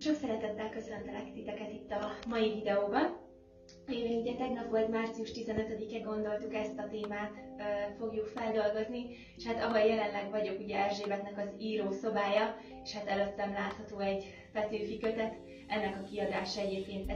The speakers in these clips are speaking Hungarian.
Sok szeretettel köszöntelek titeket itt a mai videóban. Ugye tegnap volt március 15-e, gondoltuk ezt a témát fogjuk feldolgozni, és hát ahol jelenleg vagyok, ugye Erzsébetnek az írószobája, és hát előttem látható egy Petőfi kötet, ennek a kiadása egyébként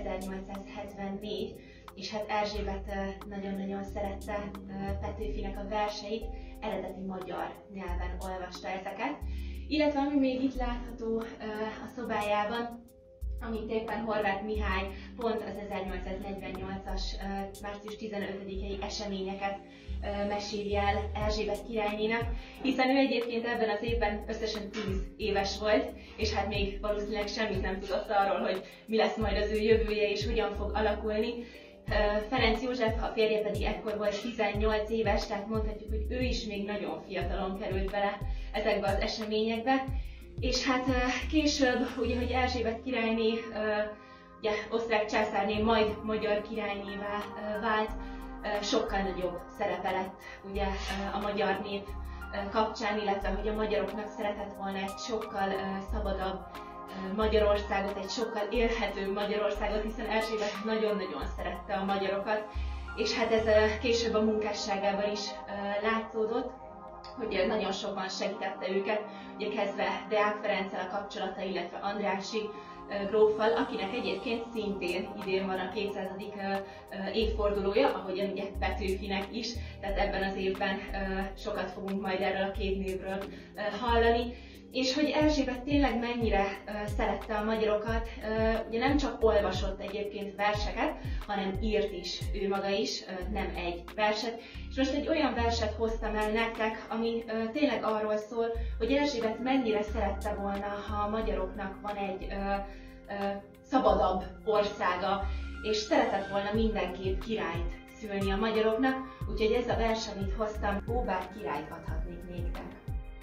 1874, és hát Erzsébet nagyon-nagyon szerette Petőfinek a verseit, eredeti magyar nyelven olvasta ezeket. Illetve ami még itt látható a szobájában, amit éppen Horváth Mihály pont az 1848-as március 15-i eseményeket meséli el Erzsébet királynénak, hiszen ő egyébként ebben az évben összesen 10 éves volt, és hát még valószínűleg semmit nem tudott arról, hogy mi lesz majd az ő jövője és hogyan fog alakulni. Ferenc József, a férje pedig ekkor volt 18 éves, tehát mondhatjuk, hogy ő is még nagyon fiatalon került bele ezekbe az eseményekbe. És hát később, ugye, hogy Erzsébet királyné, ugye, osztrák császárné, majd magyar királynévá vált, sokkal nagyobb szerepe lett ugye, a magyar nép kapcsán, illetve hogy a magyaroknak szeretett volna egy sokkal szabadabb Magyarországot, egy sokkal élhetőbb Magyarországot, hiszen Erzsébet nagyon-nagyon szerette a magyarokat, és hát ez később a munkásságában is látszódott, hogy nagyon sokan segítette őket, ugye kezdve Deák Ferenccel a kapcsolata, illetve Andrássy gróffal, akinek egyébként szintén idén van a 200. évfordulója, ahogyan ugye Petőfinek is, tehát ebben az évben sokat fogunk majd erről a két névről hallani. És hogy Erzsébet tényleg mennyire szerette a magyarokat, ugye nem csak olvasott egyébként verseket, hanem írt is ő maga is, nem egy verset. És most egy olyan verset hoztam el nektek, ami tényleg arról szól, hogy Erzsébet mennyire szerette volna, ha a magyaroknak van egy szabadabb országa, és szeretett volna mindenképp királyt szülni a magyaroknak, úgyhogy ez a vers, amit hoztam, ó, bár királyt adhatnék néktek.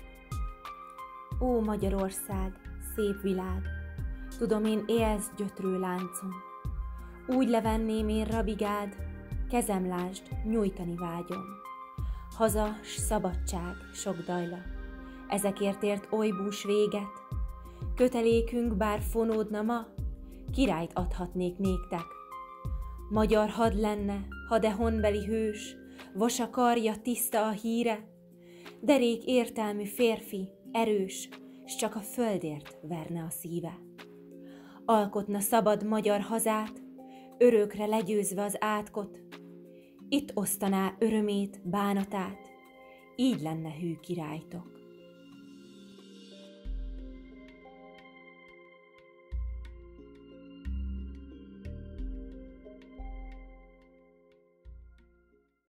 Ó Magyarország, szép világ, tudom én élsz gyötrő láncon. Úgy levenném én rabigád, kezem lásd, nyújtani vágyom. Haza s szabadság, sok dajla, ezekért ért oly bús véget. Kötelékünk bár fonódna ma, királyt adhatnék néktek. Magyar had lenne, ha de honbeli hős, vasa karja, tiszta a híre, derék értelmű férfi, erős, s csak a földért verne a szíve. Alkotna szabad magyar hazát, örökre legyőzve az átkot, itt osztaná örömét, bánatát, így lenne hű királytok.